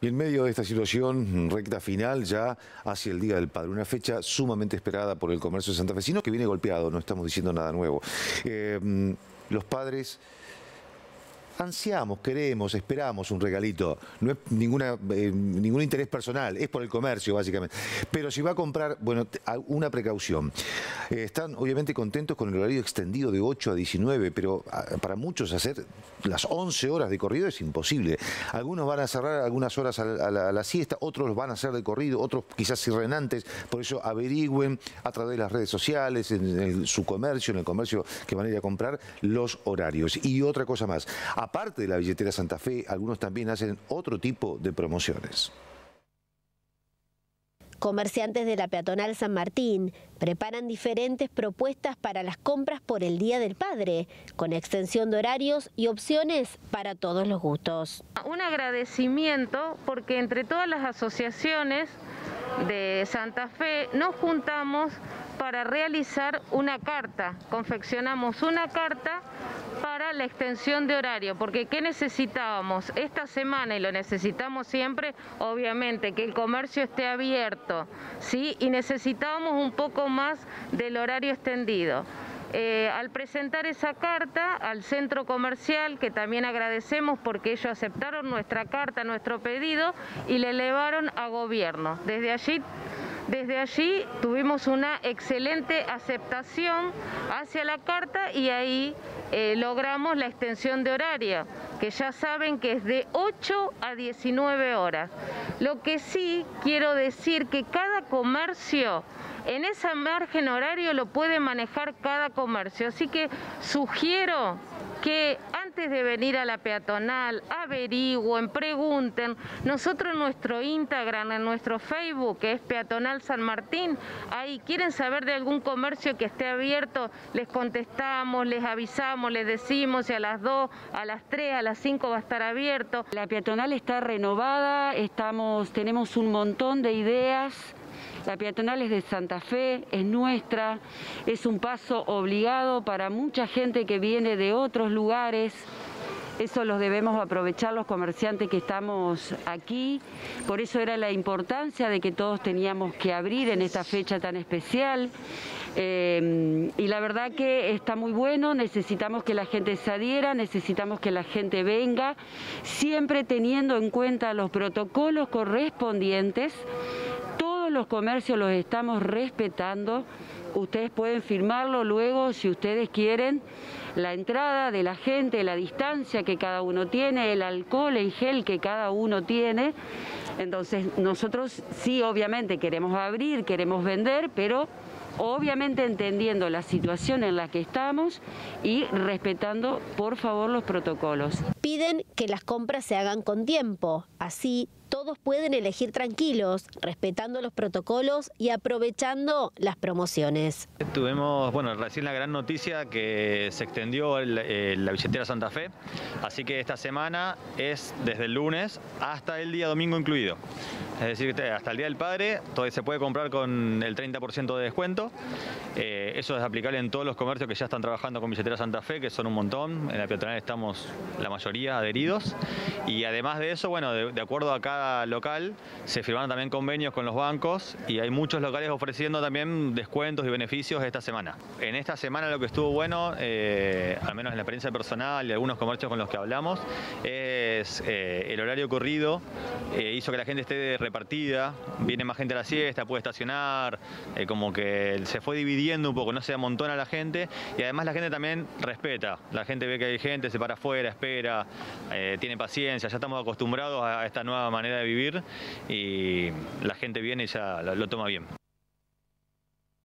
Y en medio de esta situación, recta final ya hacia el Día del Padre, una fecha sumamente esperada por el comercio santafesino que viene golpeado, no estamos diciendo nada nuevo. Los padres ansiamos, queremos, esperamos un regalito, no es ningún interés personal, es por el comercio básicamente. Pero si va a comprar, bueno, una precaución. Están obviamente contentos con el horario extendido de 8 a 19, pero para muchos hacer las 11 horas de corrido es imposible. Algunos van a cerrar algunas horas a la siesta, otros van a hacer de corrido, otros quizás cierren antes, por eso averigüen a través de las redes sociales, en su comercio, en el comercio que van a ir a comprar, los horarios. Y otra cosa más, aparte de la billetera Santa Fe, algunos también hacen otro tipo de promociones. Comerciantes de la peatonal San Martín preparan diferentes propuestas para las compras por el Día del Padre, con extensión de horarios y opciones para todos los gustos. Un agradecimiento porque entre todas las asociaciones de Santa Fe nos juntamos para realizar una carta, confeccionamos una carta para la extensión de horario, porque ¿qué necesitábamos esta semana? Y lo necesitamos siempre, obviamente, que el comercio esté abierto, ¿sí? Y necesitábamos un poco más del horario extendido. Al presentar esa carta al centro comercial, que también agradecemos porque ellos aceptaron nuestra carta, nuestro pedido, y le elevaron a gobierno. Desde allí tuvimos una excelente aceptación hacia la carta y ahí logramos la extensión de horario, que ya saben que es de 8 a 19 horas. Lo que sí quiero decir que cada comercio, en ese margen horario lo puede manejar cada comercio, así que sugiero que antes de venir a la peatonal averigüen, pregunten. Nosotros en nuestro Instagram, en nuestro Facebook, que es Peatonal San Martín, ahí quieren saber de algún comercio que esté abierto, les contestamos, les avisamos, les decimos si a las 2, a las 3, a las 5 va a estar abierto. La peatonal está renovada, tenemos un montón de ideas. La peatonal es de Santa Fe, es nuestra, es un paso obligado para mucha gente que viene de otros lugares. Eso los debemos aprovechar los comerciantes que estamos aquí. Por eso era la importancia de que todos teníamos que abrir en esta fecha tan especial. Y la verdad que está muy bueno, necesitamos que la gente se adhiera, necesitamos que la gente venga, siempre teniendo en cuenta los protocolos correspondientes. Todos los comercios los estamos respetando, ustedes pueden firmarlo luego si ustedes quieren, la entrada de la gente, la distancia que cada uno tiene, el alcohol en gel que cada uno tiene. Entonces nosotros sí obviamente queremos abrir, queremos vender, pero obviamente entendiendo la situación en la que estamos y respetando por favor los protocolos. Piden que las compras se hagan con tiempo, así todos pueden elegir tranquilos, respetando los protocolos y aprovechando las promociones. Tuvimos, bueno, recién la gran noticia que se extendió la billetera Santa Fe, así que esta semana es desde el lunes hasta el día domingo incluido. Es decir, hasta el Día del Padre todavía se puede comprar con el 30% de descuento. Eso es aplicable en todos los comercios que ya están trabajando con billetera Santa Fe, que son un montón. En la peatonal estamos la mayoría adheridos. Y además de eso, bueno, de acuerdo a cada local, se firmaron también convenios con los bancos y hay muchos locales ofreciendo también descuentos y beneficios esta semana. En esta semana lo que estuvo bueno, al menos en la experiencia personal y algunos comercios con los que hablamos, es el horario corrido. Hizo que la gente esté repartida, viene más gente a la siesta, puede estacionar, como que se fue dividiendo un poco, no se amontona la gente y además la gente también respeta, la gente ve que hay gente, se para afuera, espera, tiene paciencia, ya estamos acostumbrados a esta nueva manera de vivir y la gente viene y ya lo toma bien.